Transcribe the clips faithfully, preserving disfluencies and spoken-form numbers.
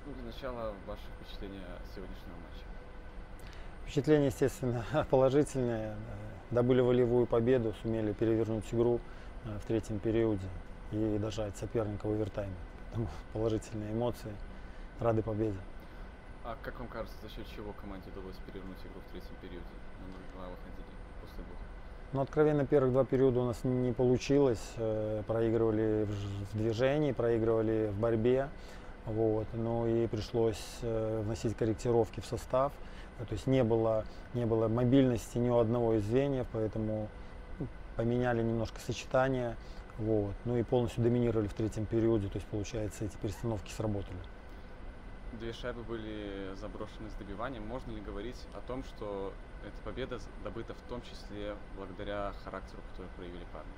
Ну, для начала ваши впечатления от сегодняшнего матча. Впечатления, естественно, положительные. Добыли волевую победу, сумели перевернуть игру э, в третьем периоде и дожать соперника в овертайме. Поэтому положительные эмоции, рады победе. А как вам кажется, за счет чего команде удалось перевернуть игру в третьем периоде? На ноль-два выходили после двух. Ну, откровенно, первых два периода у нас не получилось. Э, Проигрывали в ж- в движении, проигрывали в борьбе. Вот. Ну и пришлось э, вносить корректировки в состав. Э, То есть не было, не было мобильности ни у одного из звеньев, поэтому ну, поменяли немножко сочетание. Вот. Ну и полностью доминировали в третьем периоде. То есть, получается, эти перестановки сработали. Две шайбы были заброшены с добиванием. Можно ли говорить о том, что эта победа с- добыта в том числе благодаря характеру, который проявили парни?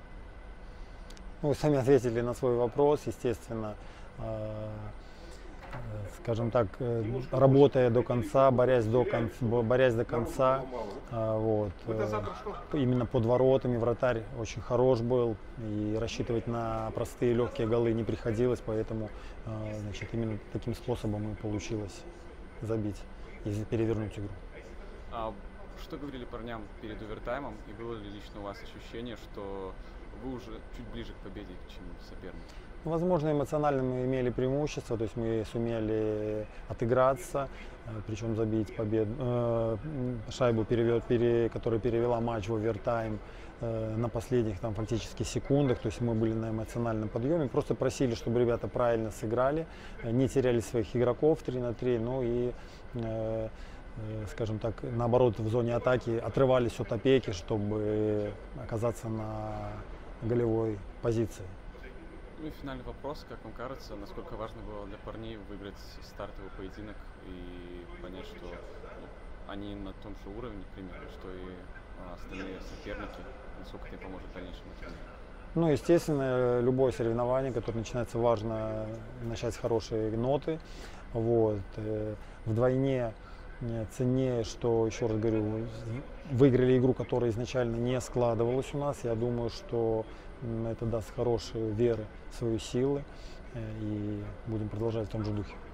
Ну, вы сами ответили на свой вопрос, естественно, э, э, скажем так, э, работая до конца, борясь до конца, борясь до конца, э, вот, э, именно под воротами вратарь очень хорош был, и рассчитывать на простые легкие голы не приходилось, поэтому, э, значит, именно таким способом и получилось забить и перевернуть игру. А что говорили парням перед овертаймом, и было ли лично у вас ощущение, что вы уже чуть ближе к победе, чем соперник? Возможно, эмоционально мы имели преимущество, то есть мы сумели отыграться, э, причем забить победу, э, м, шайбу, перевел, пере- которая перевела матч в овертайм э, на последних там, фактически секундах, то есть мы были на эмоциональном подъеме, просто просили, чтобы ребята правильно сыграли, э, не теряли своих игроков три на три, ну и э, э, скажем так, наоборот, в зоне атаки отрывались от опеки, чтобы оказаться на голевой позиции. Ну и финальный вопрос, как вам кажется, насколько важно было для парней выиграть стартовый поединок и понять, что ну, они на том же уровне примерно, что и а, остальные соперники, насколько это им поможет в дальнейшем на турнире? Ну, естественно, любое соревнование, которое начинается, важно начать с хорошей ноты. Вот. э, Вдвойне э, ценнее, что, еще раз говорю, выиграли игру, которая изначально не складывалась у нас. Я думаю, что м, это даст хорошие веры в свои силы, э, и будем продолжать в том же духе.